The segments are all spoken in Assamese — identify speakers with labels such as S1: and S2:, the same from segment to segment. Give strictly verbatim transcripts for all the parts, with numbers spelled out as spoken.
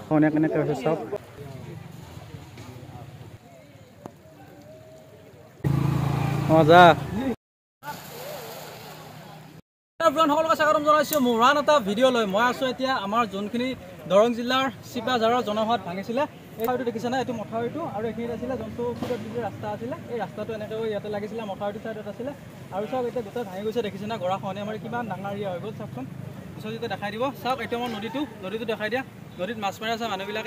S1: খহনীয়া কেনেকৈ হৈছে চাওক। অঁ যা সকলোকে স্বাগতম জনাইছোঁ মোৰ আন এটা ভিডিঅ' লৈ। মই আছোঁ এতিয়া আমাৰ যোনখিনি দৰং জিলাৰ চিপাঝাৰৰ জনসভাত ভাঙিছিলে এই ঠাইটো দেখিছেনে? এইটো মথাউৰিটো আৰু এইখিনিত আছিলে যোনটো পিডব্লিউডিৰ ৰাস্তা আছিলে। এই ৰাস্তাটো এনেকৈ ইয়াতে লাগিছিলে, মথাউৰিটো ছাইডত আছিলে আৰু চাওক এতিয়া গোটেই ভাঙি গৈছে। দেখিছেনে গৰা খহনীয়া মাৰি কিমান ডাঙৰ এৰিয়া হৈ গ'ল চাওকচোন। পিছত যেতিয়া দেখাই দিব চাওক, এইটো আমাৰ নদীটো নদীটো দেখাই দিয়া। নদীত মাছ মাৰি আছে মানুহবিলাকে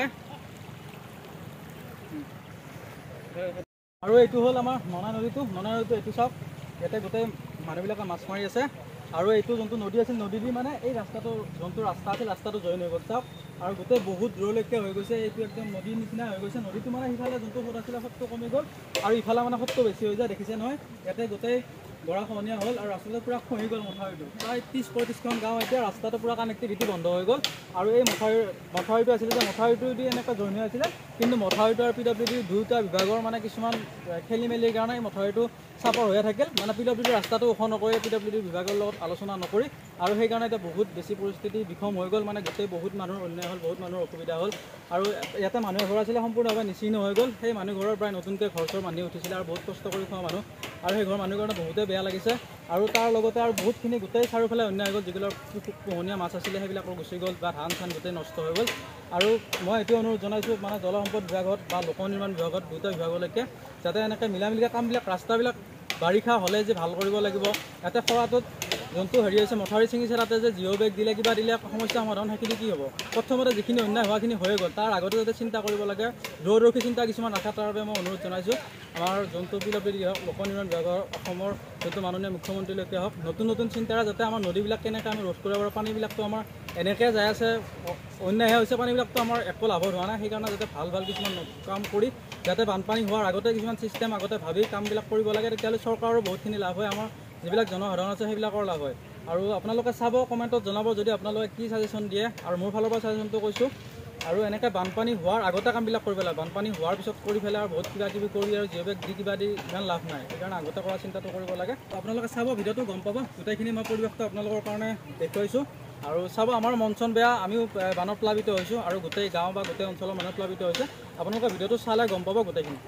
S1: আৰু এইটো হ'ল আমাৰ ননা নদীটো। ননা নদীটো এইটো চাওক, ইয়াতে গোটেই মানুহবিলাকে মাছ মাৰি আছে আৰু এইটো যোনটো নদী আছিল, নদী দি মানে এই ৰাস্তাটো যোনটো ৰাস্তা আছিল ৰাস্তাটো জইন হৈ গ'ল চাওক। আৰু গোটেই বহুত দূৰলৈকে হৈ গৈছে, এইটো একদম নদীৰ নিচিনা হৈ গৈছে। নদীটো মানে সিফালে যোনটো সোঁত আছিলে সোঁতটো কমি গ'ল আৰু ইফালে মানে সোঁতটো বেছি হৈ যায়। দেখিছে নহয় ইয়াতে গোটেই গৰা খহনীয়া হ'ল আৰু ৰাস্তাটো পূৰা খহি গ'ল। মথাউৰিটো প্ৰায় ত্ৰিছ পঁয়ত্ৰিছখন গাঁও এতিয়া ৰাস্তাটো পূৰা কানেক্টিভিটি বন্ধ হৈ গ'ল। আৰু এই মথাউৰি মথাউৰিটো আছিলে যে মথাউৰিটো দি এনেকৈ জইন হৈ আছিলে, কিন্তু মথাউৰিটো আৰু পি ডব্লিউ ডি দুয়োটা বিভাগৰ মানে কিছুমান খেলি মেলিৰ কাৰণে এই মথাউৰিটো চাপৰ হৈয়ে থাকিল। মানে পি ডব্লিউ ডিৰ ৰাস্তাটো ওখ নকৰি পি ডব্লিউ ডিৰ বিভাগৰ লগত আলোচনা নকৰি আৰু সেইকাৰণে এতিয়া বহুত বেছি পৰিস্থিতি বিষম হৈ গ'ল। মানে গোটেই বহুত মানুহৰ অন্যায় হ'ল, বহুত মানুহৰ অসুবিধা হ'ল আৰু ইয়াতে মানুহ ঘৰ আছিলে সম্পূৰ্ণভাৱে নিচিহ্ন হৈ গ'ল। সেই মানুহ ঘৰৰ প্ৰায় নতুনকৈ ঘৰ চৰ বান্ধি উঠিছিলে আৰু বহুত কষ্ট কৰি খোৱা মানুহ আৰু সেই ঘৰৰ মানুহৰ কাৰণে বহুতেই বেয়া লাগিছে। আৰু তাৰ লগতে আৰু বহুতখিনি গোটেই চাৰিওফালে অন্যায় হৈ গ'ল। যিবিলাক পোহনীয়া মাছ আছিলে সেইবিলাকো গুচি গ'ল বা ধান চান গোটেই নষ্ট হৈ গ'ল। আৰু মই এইটো অনুৰোধ জনাইছোঁ মানে জলসম্পদ বিভাগত বা লোক নিৰ্মাণ বিভাগত দুটা বিভাগলৈকে যাতে এনেকৈ মিলা মিলিকৈ কামবিলাক ৰাস্তাবিলাক বাৰিষা হ'লে যে ভাল কৰিব লাগিব। ইয়াতে খৰাটোত যোনটো হেৰি হৈছে মথাউৰি ছিঙিছে, তাতে যে জিঅ' বেগ দিলে কিবা দিলে সমস্যা সমাধান সেইখিনি কি হ'ব? প্ৰথমতে যিখিনি অন্যায় হোৱাখিনি হৈ গ'ল, তাৰ আগতে যাতে চিন্তা কৰিব লাগে, দূৰদৰ্শী চিন্তা কিছুমান ৰাখে। তাৰ বাবে মই অনুৰোধ জনাইছোঁ আমাৰ যোনটো পি ডব্লিউ ডি হওক, লোক নিৰ্মাণ বিভাগৰ অসমৰ যোনটো মাননীয় মুখ্যমন্ত্ৰীলৈকে হওক, নতুন নতুন চিন্তাৰে যাতে আমাৰ নদীবিলাক কেনেকৈ আমি ৰোধ কৰিব পাৰোঁ। পানীবিলাকতো আমাৰ এনেকৈ যাই আছে, অন্যায়হে হৈছে, পানীবিলাকতো আমাৰ একো লাভত হোৱা নাই। সেইকাৰণে যাতে ভাল ভাল কিছুমান কাম কৰি যাতে বানপানী হোৱাৰ আগতে কিছুমান ছিষ্টেম আগতে ভাবি কামবিলাক কৰিব লাগে, তেতিয়াহ'লে চৰকাৰৰ বহুতখিনি লাভ হয়, আমাৰ যিবিলাক জনসাধাৰণ আছে সেইবিলাকৰ লাভ হয়। আৰু আপোনালোকে চাব, কমেণ্টত জনাব যদি আপোনালোকে কি ছাজেশ্যন দিয়ে। আৰু মোৰ ফালৰ পৰা ছাজেশ্যনটো কৈছোঁ, আৰু এনেকৈ বানপানী হোৱাৰ আগতে কামবিলাক কৰিব লাগে। বানপানী হোৱাৰ পিছত কৰি পেলাই আৰু বহুত কিবা কিবি কৰি আৰু জিঅ' বেগ দি কিবা দি ইমান লাভ নাই। সেইকাৰণে আগতে কৰা চিন্তাটো কৰিব লাগে। আপোনালোকে চাব, ভিডিঅ'টো গম পাব, গোটেইখিনি মই পৰিৱেশটো আপোনালোকৰ কাৰণে দেখুৱাইছোঁ। আৰু চাব, আমাৰ মন চন বেয়া, আমিও বানত প্লাবিত হৈছোঁ আৰু গোটেই গাঁও বা গোটেই অঞ্চলৰ মানুহ প্লাবিত হৈছে। আপোনালোকে ভিডিঅ'টো চালে গম পাব গোটেইখিনি।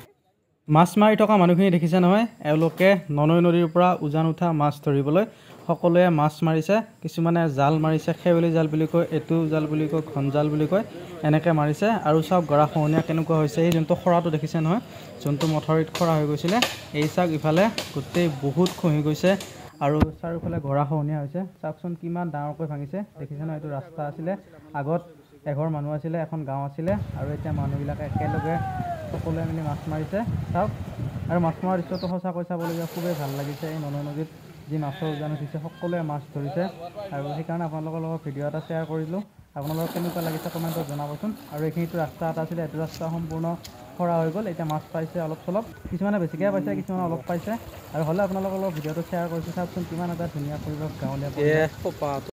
S1: মাছ মাৰি থকা মানুহখিনি দেখিছে নহয়, এওঁলোকে ননৈ নদীৰ পৰা উজান উঠা মাছ ধৰিবলৈ সকলোৱে মাছ মাৰিছে। কিছুমানে জাল মাৰিছে, খেৱালি জাল বুলি কয়, এইটো জাল বুলি কয়, ঘন জাল বুলি কয়, এনেকৈ মাৰিছে। আৰু চাওক গৰা খহনীয়া কেনেকুৱা হৈছে। এই যোনটো খৰাটো দেখিছে নহয়, যোনটো মথাউৰিত খৰা হৈ গৈছিলে, এই চাওক ইফালে গোটেই বহুত খহি গৈছে আৰু চাৰিওফালে গৰা খহনীয়া হৈছে। চাওকচোন কিমান ডাঙৰকৈ ভাঙিছে। দেখিছে নহয়, এইটো ৰাস্তা আছিলে, আগত এঘৰ মানুহ আছিলে, এখন গাঁও আছিলে আৰু এতিয়া মানুহবিলাকে একেলগে সকলোৱে মিলি মাছ মাৰিছে চাওক। আৰু মাছ মৰা দৃশ্যটো সঁচাকৈ চাবলগীয়া, খুবেই ভাল লাগিছে। এই ননৈ নদীত যি মাছৰ উজান উঠিছে, সকলোৱে মাছ ধৰিছে আৰু সেইকাৰণে আপোনালোকৰ লগত ভিডিঅ' এটা শ্বেয়াৰ কৰিলোঁ। আপোনালোকক কেনেকুৱা লাগিছে কমেণ্টত জনাবচোন। আৰু এইখিনিতো ৰাস্তা এটা আছিলে, এইটো ৰাস্তা সম্পূৰ্ণ খৰা হৈ গ'ল। এতিয়া মাছ পাইছে অলপ চলপ, কিছুমানে বেছিকৈ পাইছে, কিছুমানে অলপ পাইছে। আৰু হ'লে আপোনালোকৰ লগত ভিডিঅ'টো শ্বেয়াৰ কৰিছোঁ। চাওকচোন কিমান এটা ধুনীয়া পৰিৱেশ, গাঁৱলীয়া পৰিৱেশ।